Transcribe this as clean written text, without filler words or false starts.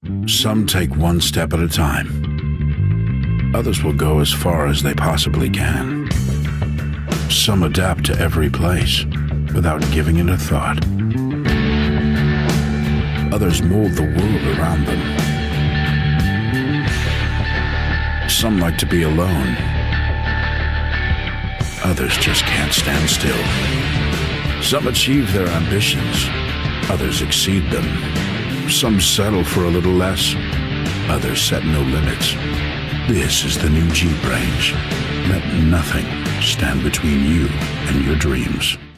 Some take one step at a time. Others will go as far as they possibly can. Some adapt to every place without giving it a thought. Others mold the world around them. Some like to be alone. Others just can't stand still. Some achieve their ambitions. Others exceed them. Some settle for a little less. Others set no limits. This is the new Jeep range. Let nothing stand between you and your dreams.